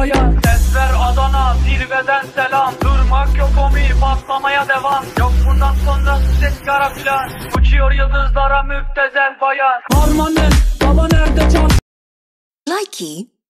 bayan. Sesler Adana, zirveden selam. Durmak yok omi, patlamaya devam. Yok bundan sonra ses kara plan. Uçuyor yıldızlara müptezel bayan. Harmanın, baba nerede çal? Likey